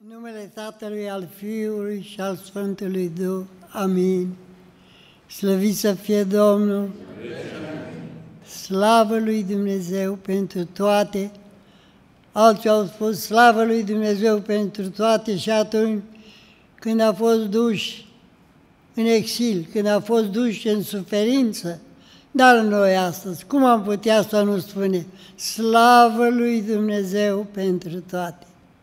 În numele Tatălui, al Fiului și al Sfântului Duh. Amin. Slăvit să fie Domnul! Slavă lui Dumnezeu pentru toate! Alții au spus slavă lui Dumnezeu pentru toate și atunci când a fost duși în exil, când a fost duși în suferință. Dar noi astăzi, cum am putea să nu spune slavă lui Dumnezeu pentru toate?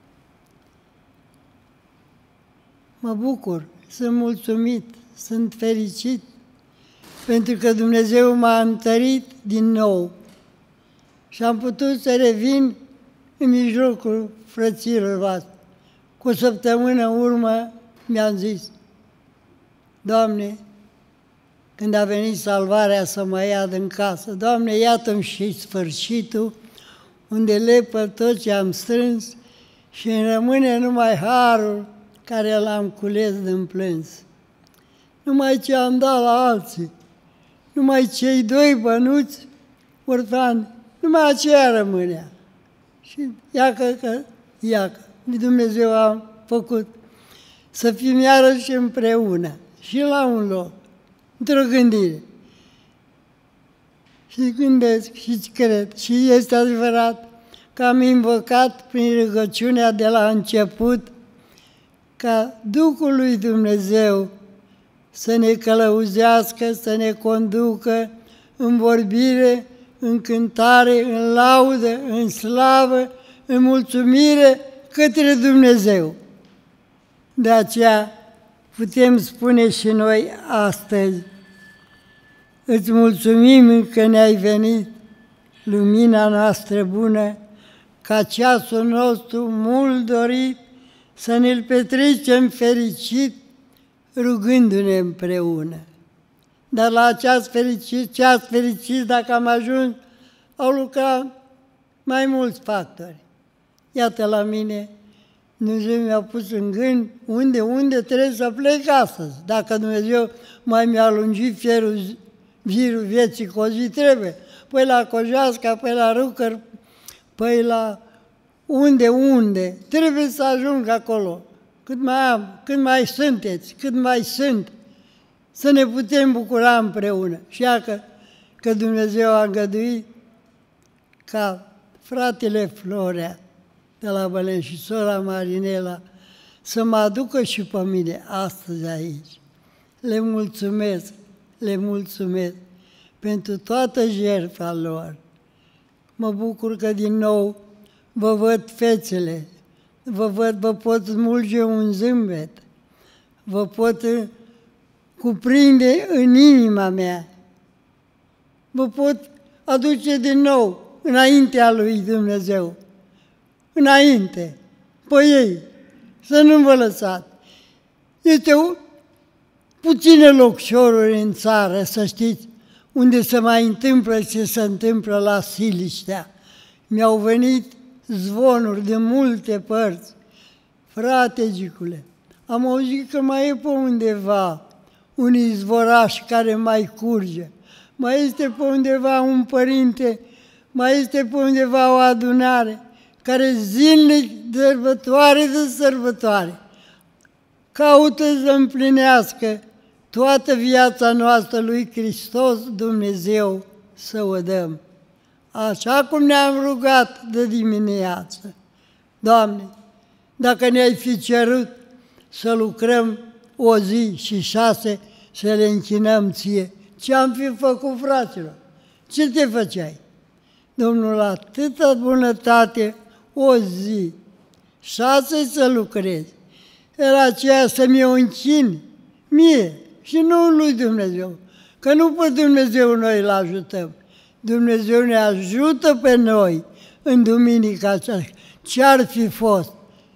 Mă bucur, sunt mulțumit, sunt fericit, pentru că Dumnezeu m-a întărit din nou și am putut să revin în mijlocul frăților voastre. Cu o săptămână în urmă mi-am zis, Doamne, când a venit salvarea să mă ia din casă, Doamne, iată-mi și sfârșitul, unde lepă tot ce am strâns și îmi rămâne numai harul care l-am cules din plâns. Numai ce am dat la alții, numai cei 2 bănuți orfani, numai aceea rămânea. Și iacă, Dumnezeu a făcut să fim iarăși împreună și la un loc, într-o gândire. Și gândesc și cred și este adevărat că am invocat prin rugăciunea de la început ca Duhul lui Dumnezeu să ne călăuzească, să ne conducă în vorbire, în cântare, în laudă, în slavă, în mulțumire către Dumnezeu. De aceea putem spune și noi astăzi, îți mulțumim că ne-ai venit, lumina noastră bună, ca ceasul nostru mult dorit, să ne-l petrecem fericit, rugându-ne împreună. Dar la ceas fericit, dacă am ajuns, au lucrat mai mulți factori. Iată la mine, Dumnezeu mi-a pus în gând unde trebuie să plec astăzi. Dacă Dumnezeu mai mi-a lungit virul vieții cu o zi, trebuie. Păi la Cojeasca, păi la Rucăr, păi la unde, trebuie să ajung acolo. Cât mai sunteți, cât mai sunt, să ne putem bucura împreună. Și că Dumnezeu a îngăduit ca fratele Florea de la Bălen și sora Marinela să mă aducă și pe mine astăzi aici. Le mulțumesc pentru toată jertfa lor. Mă bucur că din nou vă văd fețele, vă pot smulge un zâmbet, vă pot cuprinde în inima mea, vă pot aduce din nou înaintea lui Dumnezeu, înainte, pe ei, să nu vă lăsați. Este puține locșoruri în țară, să știți, unde se mai întâmplă ce se întâmplă la Siliștea. Mi-au venit zvonuri de multe părți. Frate Gicule, am auzit că mai e pe undeva un izvoraș care mai curge, mai este pe undeva un părinte, mai este pe undeva o adunare, care zilnic, sărbătoare de sărbătoare, caută să împlinească toată viața noastră lui Hristos Dumnezeu să o dăm. Așa cum ne-am rugat de dimineață. Doamne, dacă ne-ai fi cerut să lucrăm o zi și 6, să le închinăm Ție, ce am fi făcut, fraților? Ce te făceai? Domnul, atâta bunătate, o zi, 6 să lucrezi. Era aceea să mi-o închin mie și nu lui Dumnezeu, că nu pe Dumnezeu noi îl ajutăm. Dumnezeu ne ajută pe noi în duminica aceasta. Ce-ar fi fost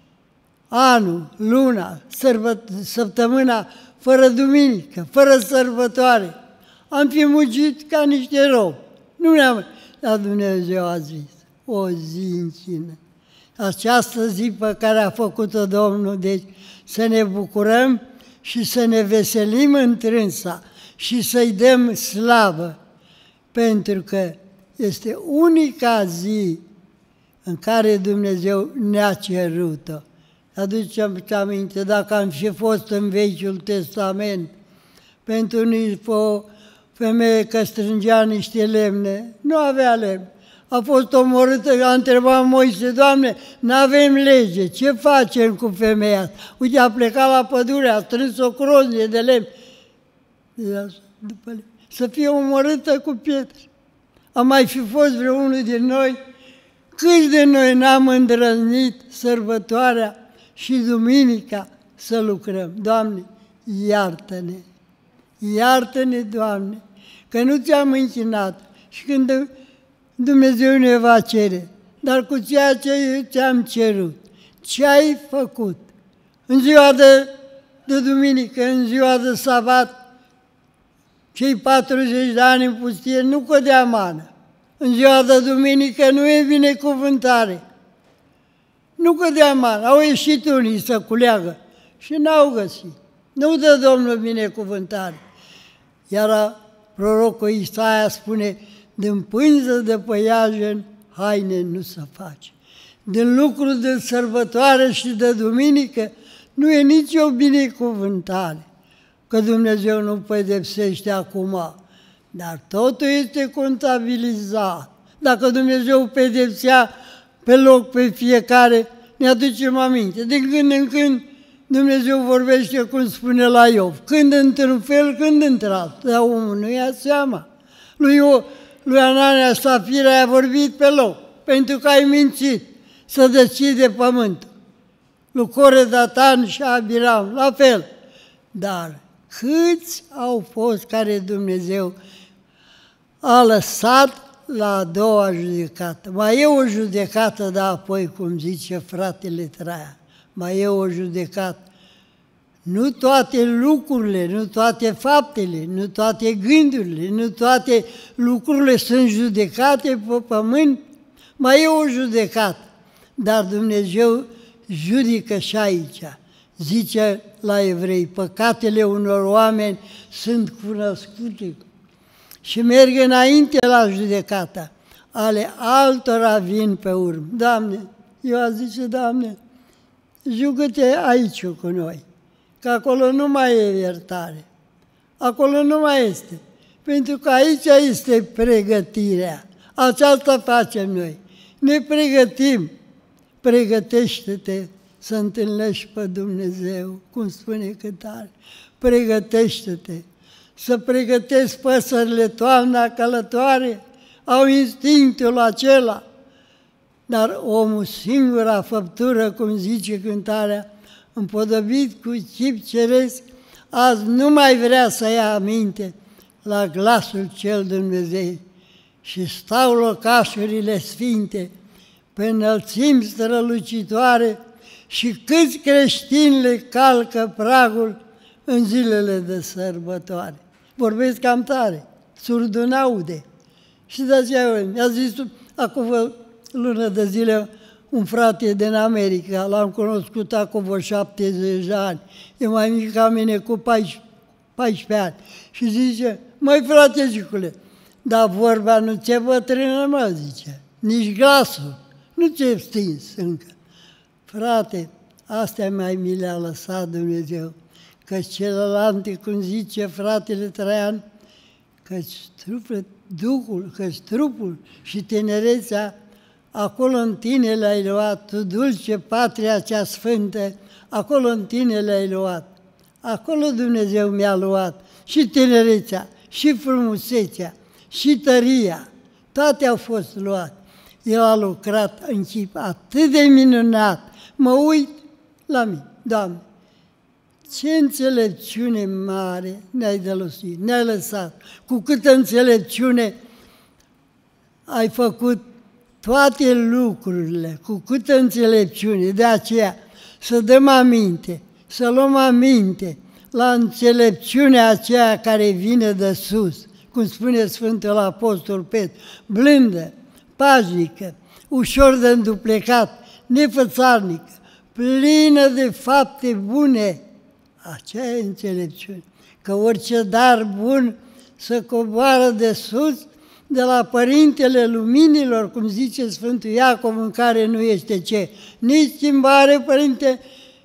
anul, luna, săptămâna, fără duminică, fără sărbătoare? Am fi mugit ca niște robi. Nu ne-am... Dar Dumnezeu a zis, o zi închină. Această zi pe care a făcut-o Domnul, deci să ne bucurăm și să ne veselim întrânsa și să-i dăm slavă, pentru că este unica zi în care Dumnezeu ne-a cerut-o. Aduceți aminte, dacă am fi fost în Vechiul Testament, pentru o femeie că strângea niște lemne, nu avea lemne. A fost omorâtă, a întrebat Moise, Doamne, n-avem lege, ce facem cu femeia asta? Uite, a plecat la pădure, a strâns o croznie de lemn. Să fie omorâtă cu pietre. A mai fi fost vreunul din noi? Câți de noi n-am îndrăznit sărbătoarea și duminica să lucrăm? Doamne, iartă-ne! Iartă-ne, Doamne, că nu ți-am închinat și când Dumnezeu ne va cere, dar cu ceea ce ți-am cerut, ce ai făcut? În ziua de duminică, în ziua de sabat, cei 40 de ani în pustie nu cădea mană. În ziua de duminică nu e binecuvântare. Nu cădea mană. Au ieșit unii să culeagă și n-au găsit. Nu dă Domnul binecuvântare. Iar prorocul Isaia spune, din pânză de păianjen haine nu se face. Din lucruri de sărbătoare și de duminică nu e nicio binecuvântare. Că Dumnezeu nu pedepsește acum, dar totul este contabilizat. Dacă Dumnezeu pedepsea pe loc pe fiecare, ne aducem aminte. Din când în când Dumnezeu vorbește cum spune la Iov, când într-un fel, când într-altul, dar omul nu ia seama. Lui Anania Safira i-a vorbit pe loc, pentru că ai mințit să decide pământul. Lui Core, Datan și Abiram, la fel. Dar câți au fost care Dumnezeu a lăsat la a doua judecată? Mai e o judecată, dar apoi, cum zice fratele Traian, mai e o judecată. Nu toate lucrurile, nu toate faptele, nu toate gândurile, nu toate lucrurile sunt judecate pe pământ. Mai e o judecată, dar Dumnezeu judecă și aici. Zice la evrei, păcatele unor oameni sunt cunoscute și merg înainte la judecata, ale altora vin pe urmă. Doamne, eu a zice, Doamne, jugă-te aici cu noi, că acolo nu mai e iertare, acolo nu mai este, pentru că aici este pregătirea, aceasta facem noi, ne pregătim, pregătește-te să întâlnești pe Dumnezeu, cum spune cântare, pregătește-te, să pregătesc păsările toamna călătoare, au instinctul acela, dar omul singura făptură, cum zice cântarea, împodobit cu chip ceresc, azi nu mai vrea să ia aminte la glasul cel Dumnezeu și stau locașurile sfinte pe înălțimi strălucitoare și câți creștini le calcă pragul în zilele de sărbătoare. Vorbesc cam tare, surdul n-aude. Și de aceea mi-a zis acum o lună de zile un frate din America, l-am cunoscut acum vreo 70 de ani, e mai mic ca mine cu 14 ani. Și zice, măi frate Gicule, dar vorba nu ți-e bătrână, mă, zice, nici glasul nu ți-e stins încă. Frate, astea mai mi le-a lăsat Dumnezeu, că celălalt, cum zice fratele Traian, că-ți Duhul, că-ți trupul și tinerețea, acolo în tine le-ai luat, tu dulce patria cea sfântă, acolo în tine le-ai luat. Acolo Dumnezeu mi-a luat și tinerețea, și frumusețea, și tăria, toate au fost luate. El a lucrat în chip atât de minunat. Mă uit la mine, Doamne, ce înțelepciune mare ne-ai dălusit, ne-ai lăsat, cu câtă înțelepciune ai făcut toate lucrurile, cu câtă înțelepciune. De aceea să dăm aminte, să luăm aminte la înțelepciunea aceea care vine de sus, cum spune Sfântul Apostol Petru, blândă, pașnică, ușor de înduplecat, nefățarnică, plină de fapte bune. Aceea e înțelepciune, că orice dar bun să coboară de sus, de la Părintele Luminilor, cum zice Sfântul Iacov, în care nu este ce? Nici schimbare, Părinte,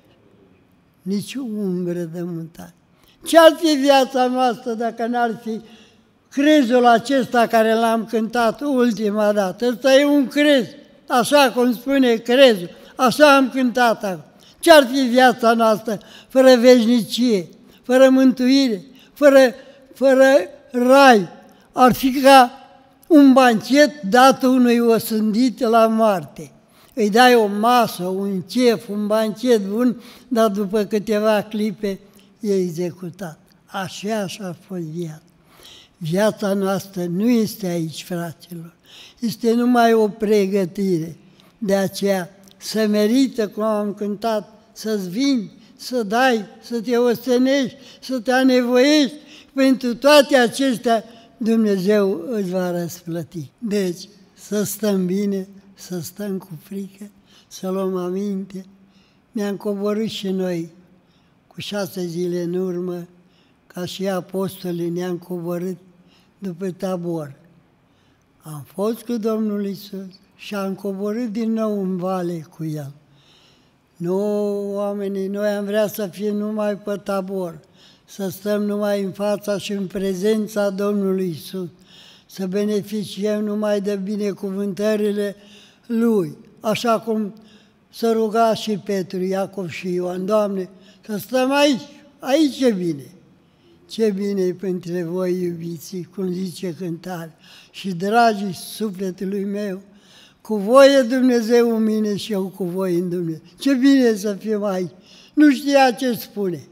nici umbră de mutare. Ce-ar fi viața noastră dacă n-ar fi crezul acesta care l-am cântat ultima dată? Ăsta e un crez, așa cum spune crezul, așa am cântat acum. Ce-ar fi viața noastră fără veșnicie, fără mântuire, fără rai? Ar fi ca un banchet dat unui osândit la moarte. Îi dai o masă, un chef, un banchet bun, dar după câteva clipe e executat. Așa a fost viața. Viața noastră nu este aici, fraților. Este numai o pregătire. De aceea să merită, cum am cântat, să-ți vin, să dai, să te ostenești, să te anevoiești. Pentru toate acestea Dumnezeu îți va răsplăti. Deci, să stăm bine, să stăm cu frică, să luăm aminte. Ne-am coborât și noi cu 6 zile în urmă, ca și apostolii ne-am coborât după Tabor. Am fost cu Domnul Iisus și am coborât din nou în vale cu El. Nu, oamenii, noi am vrea să fim numai pe Tabor, să stăm numai în fața și în prezența Domnului Iisus, să beneficiem numai de binecuvântările Lui, așa cum se ruga și Petru, Iacov și Ioan. Doamne, să stăm aici, aici e bine. Ce bine e pentru voi, iubiții, cum zice cântarea, și dragii sufletului meu, cu voi e Dumnezeu în mine și eu cu voi în Dumnezeu. Ce bine să fim aici. Nu știa ce spune.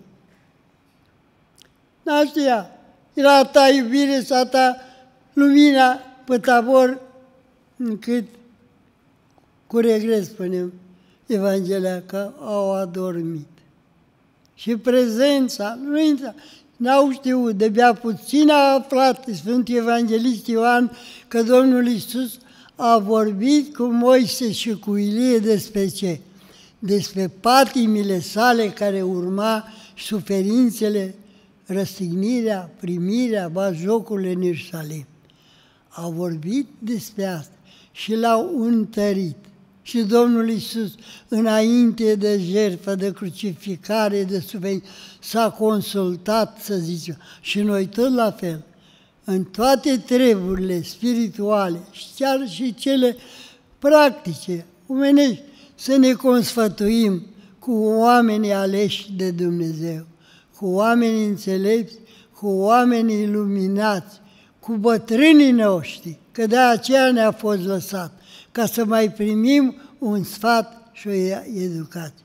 Nu știa. Era a ta iubire sau a ta lumina pe Tabor, încât, cu regret spunem, Evanghelia, că au adormit. Și prezența, n-au știut, de-abia puțin a aflat Sfântul Evanghelist Ioan că Domnul Iisus a vorbit cu Moise și cu Ilie despre ce? Despre patimile sale care urma, suferințele, răstignirea, primirea, batjocurile în Ierusalim. A vorbit despre asta și l-au întărit. Și Domnul Iisus, înainte de jertfă, de crucificare, de suferință, s-a consultat, să zicem, și noi tot la fel, în toate treburile spirituale și chiar și cele practice, omenești, să ne consfătuim cu oamenii aleși de Dumnezeu, cu oamenii înțelepți, cu oamenii iluminați, cu bătrânii noștri, că de aceea ne-a fost lăsat, ca să mai primim un sfat și o educație.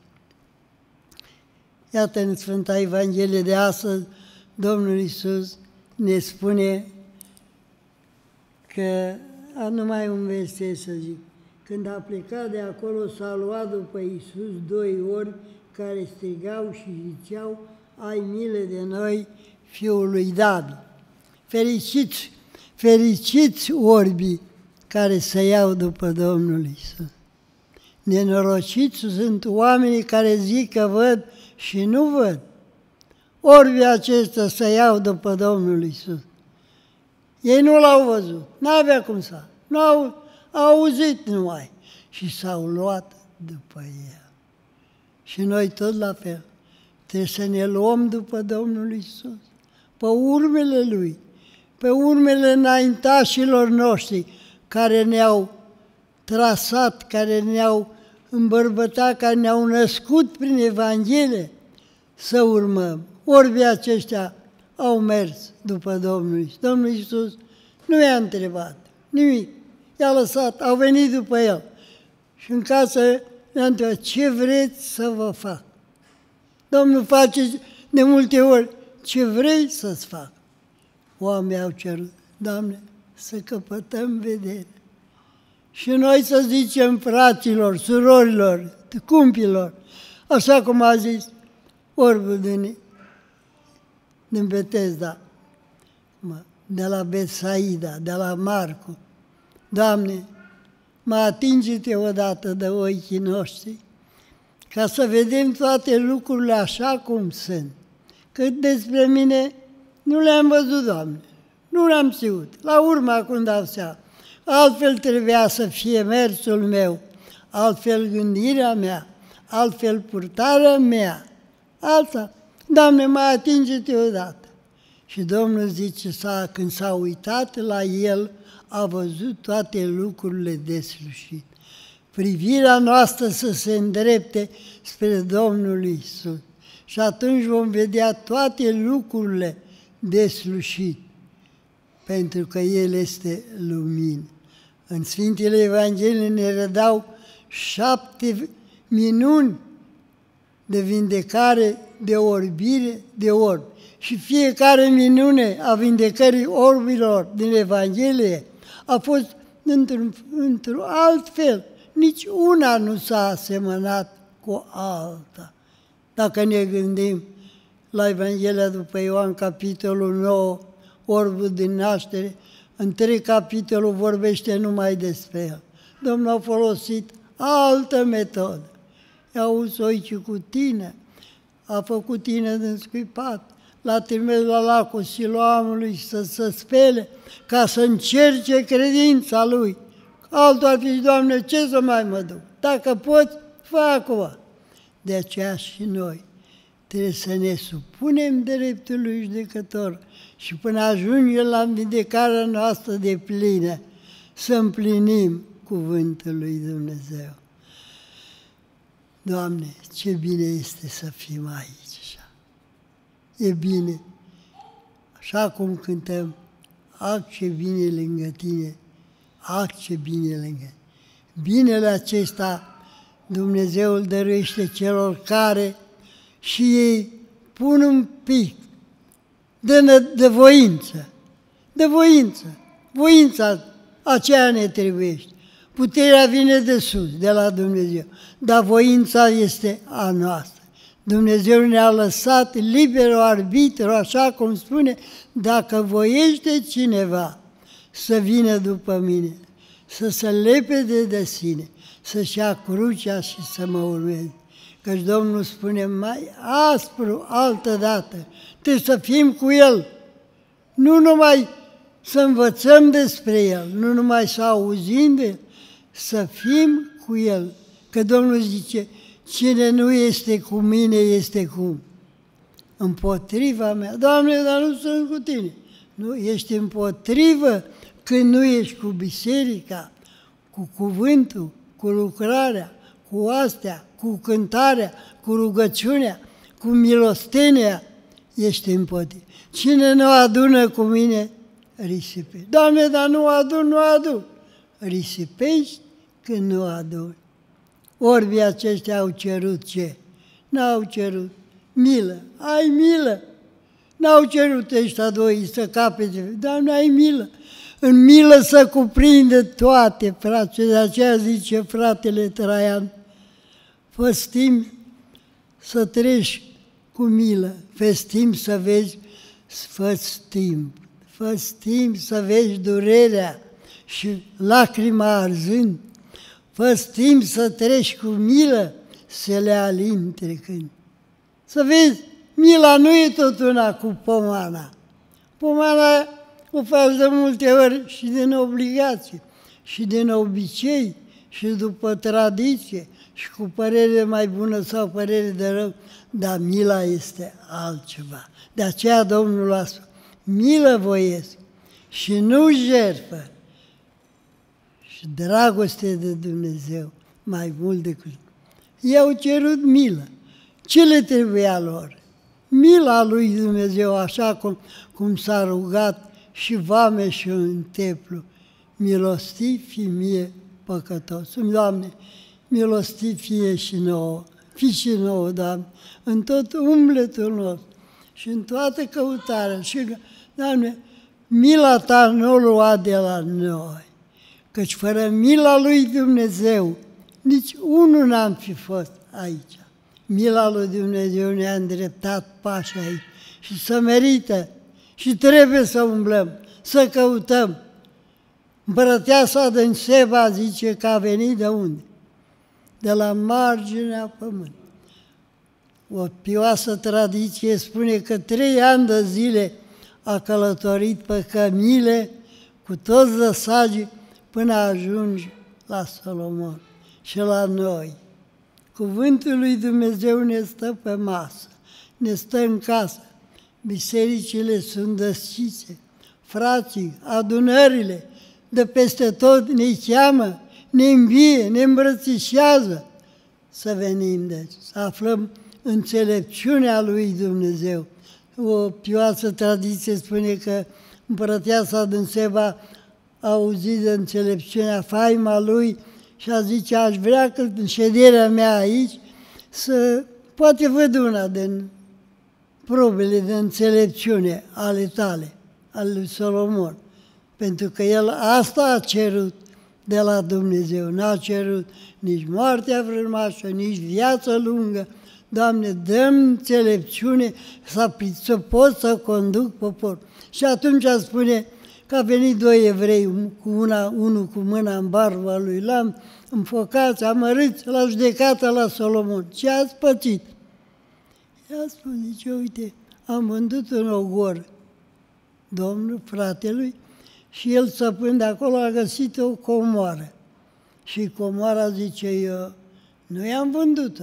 Iată, în Sfânta Evanghelie de astăzi, Domnul Iisus ne spune că, numai un verset să zic, când a plecat de acolo, s-a luat după Iisus 2 ori care strigau și ziceau, ai milă de noi, Fiul lui David. Fericiți orbii care se iau după Domnul Iisus. Nenorociți sunt oamenii care zic că văd și nu văd. Orbii acestea se iau după Domnul Iisus. Ei nu l-au văzut, n-avea cum să, au auzit numai și s-au luat după El. Și noi tot la fel, trebuie să ne luăm după Domnul Iisus, pe urmele Lui, pe urmele înaintașilor noștri, care ne-au trasat, care ne-au îmbărbătat, care ne-au născut prin Evanghelie, să urmăm. Orbii aceștia au mers după Domnul Iisus. Domnul Iisus nu i-a întrebat nimic, i-a lăsat, au venit după El. Și în casă ne-a întrebat, ce vreți să vă fac? Domnul face de multe ori, ce vrei să-ți fac? Oamenii au cerut, Doamne, să căpătăm vedere. Și noi să zicem fraților, surorilor, cumpilor, așa cum a zis orbul din Betesda, de la Betsaida, de la Marcu. Doamne, mă atinge-te odată de ochii noștri, ca să vedem toate lucrurile așa cum sunt. Că despre mine nu le-am văzut, Doamne, nu le-am știut. La urmă, acum dau seama, altfel trebuia să fie mersul meu, altfel gândirea mea, altfel purtarea mea, Alta, Doamne, mai atinge-te odată. Și Domnul zice, când s-a uitat la el, a văzut toate lucrurile deslușite. Privirea noastră să se îndrepte spre Domnul Iisus. Și atunci vom vedea toate lucrurile deslușite, pentru că El este lumină. În Sfintele Evanghelii ne redau 7 minuni de vindecare, de orbire, de orbi. Și fiecare minune a vindecării orbilor din Evanghelie a fost într-un alt fel. Nici una nu s-a asemănat cu alta. Dacă ne gândim la Evanghelia după Ioan, capitolul 9, orbul din naștere, întreg capitolul vorbește numai despre el. Domnul a folosit altă metodă. I-a uz ochi cu tine, a făcut tine din scuipat, l-a trimis la lacul Siloamului să se spele ca să încerce credința lui. Altul ar fi, Doamne, ce să mai mă duc? Dacă poți, fă acum. De aceea și noi trebuie să ne supunem dreptului judecător și până ajungem la vindecarea noastră de plină, să împlinim cuvântul lui Dumnezeu. Doamne, ce bine este să fim aici așa. E bine, așa cum cântăm, ac ce bine lângă tine, ac ce bine lângă tine. Binele acesta Dumnezeu îl dăruiește celor care și ei pun un pic de voință, voința aceea ne trebuiește. Puterea vine de sus, de la Dumnezeu, dar voința este a noastră. Dumnezeu ne-a lăsat liberul arbitru, așa cum spune, dacă voiește cineva să vină după mine, să se lepede de sine, să-și ia crucea și să mă urmeze. Căci Domnul spune mai aspru altădată, trebuie să fim cu El, nu numai să învățăm despre El, nu numai să auzim de El, să fim cu El. Că Domnul zice, cine nu este cu mine este cum? Împotriva mea. Doamne, dar nu sunt cu tine. Nu, ești împotrivă când nu ești cu biserica, cu cuvântul, cu lucrarea, cu astea, cu cântarea, cu rugăciunea, cu milostenia, ești împotrivă. Cine nu adună cu mine, risipește. Doamne, dar nu adun. Risipești când nu aduni. Orbii aceștia au cerut ce? N-au cerut milă. Ai milă. N-au cerut ăștia doi să capete. Doamne, ai milă. În milă să cuprinde toate, frate. De aceea zice fratele Traian, fă-ți timp să treci cu milă, fă-ți timp să vezi, fă-ți timp să vezi durerea și lacrima arzând, fă-ți timp să treci cu milă, să le alin trecând. Să vezi, mila nu e tot una cu pomana. Pomana o faci de multe ori și din obligație, și din obicei, și după tradiție, și cu părere mai bună sau părere de rău, dar mila este altceva. De aceea Domnul a spus, milă voiesc și nu jertfă. Și dragoste de Dumnezeu mai mult decât. I-au cerut milă. Ce le trebuia lor? Mila lui Dumnezeu, așa cum s-a rugat și vameșul în templu. Milostiv fi mie păcătos. Doamne, milostiv fie și nouă. Fii și nouă, Doamne, în tot umbletul nostru și în toată căutarea. Și, Doamne, mila Ta nu o lua de la noi. Căci fără mila lui Dumnezeu, nici unul n-am fi fost aici. Mila lui Dumnezeu ne-a îndreptat pașii aici și să merită și trebuie să umblăm, să căutăm. Împărăteasa din Seba zice că a venit de unde? De la marginea pământului. O pioasă tradiție spune că 3 ani de zile a călătorit pe cămile cu toți lăsagii până ajunge la Solomon și la noi. Cuvântul lui Dumnezeu ne stă pe masă. ne stă în casă, bisericile sunt deschise, frații, adunările, de peste tot ne cheamă, ne învie, ne îmbrățișează. Să venim, deci, să aflăm înțelepciunea lui Dumnezeu. O pioasă tradiție spune că împărăteasa din Seba a auzit de înțelepciunea, faima lui și a zice, aș vrea că în șederea mea aici să poate văd una din probele de înțelepciune ale tale, al lui Solomon. Pentru că el asta a cerut de la Dumnezeu. N-a cerut nici moartea vrăjmașă, nici viață lungă. Doamne, dă-mi înțelepciune să pot să conduc poporul. Și atunci spune că a venit doi evrei, unul cu mâna în barba lui, l-am înfocați, amărâți la judecată la Solomon. Ce ați pățit? Ea spune, zice, uite, am vândut un ogor, domnul fratelui, și el săpând de acolo a găsit o comoară. Și comoara zice, eu nu i-am vândut-o.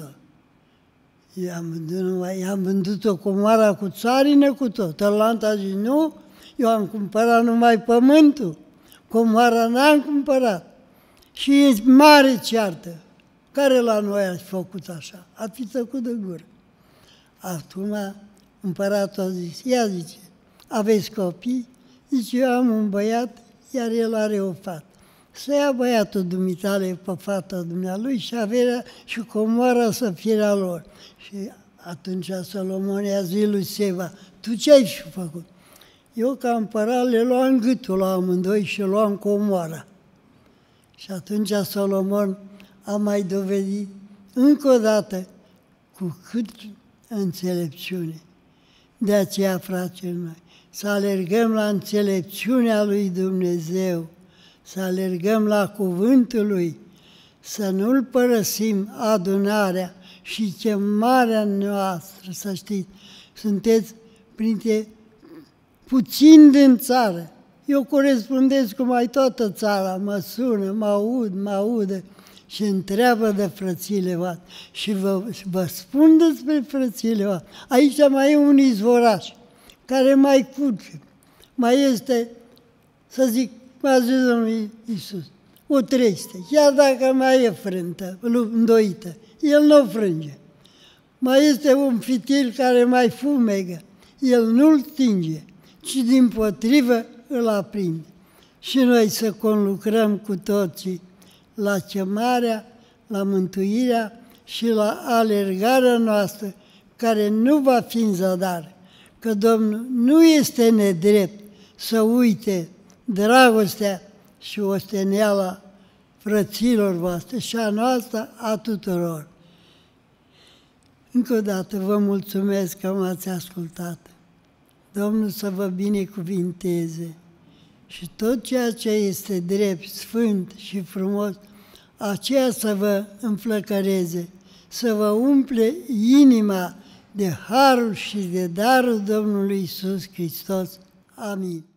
I-am vândut-o comoara cu țarină, cu tot. Ălalt a zis, nu, eu am cumpărat numai pământul, comoara n-am cumpărat. Și e mare ceartă. Care la noi ați făcut așa? A fi tăcut de gură. Acum împăratul a zis, ia zice, aveți copii? Zice, eu am un băiat, iar el are o fată. Să ia băiatul dumitale pe fata dumnealui și averea și comoara să fie a lor. Și atunci Solomon i-a zis lui Seba, tu ce ai făcut? Eu ca împărat le luam gâtul la amândoi și luam comoara. Și atunci Solomon a mai dovedit încă o dată cu cât înțelepciune. De aceea, frații mei, să alergăm la înțelepciunea lui Dumnezeu, să alergăm la cuvântul lui, să nu-l părăsim adunarea și chemarea noastră, să știți, sunteți printre puțini din țară. Eu corespundez cu mai toată țara, mă sună, mă audă și întreabă de frățiile voastre. Și vă spun despre frățiile voastre. Aici mai e un izvoraș care mai curge, mai este, să zic, m-a zis Domnul Iisus, o trește, chiar dacă mai e frântă, îndoită, el nu o frânge. Mai este un fitil care mai fumegă, el nu-l stinge, ci dimpotrivă îl aprinde. Și noi să conlucrăm cu toții la chemarea, la mântuirea și la alergarea noastră, care nu va fi în zadar. Că Domnul nu este nedrept să uite dragostea și osteneala frăților voastre și a noastră, a tuturor. Încă o dată vă mulțumesc că m-ați ascultat. Domnul să vă binecuvinteze și tot ceea ce este drept, sfânt și frumos, aceea să vă înflăcăreze, să vă umple inima de harul și de darul Domnului Iisus Hristos. Amin.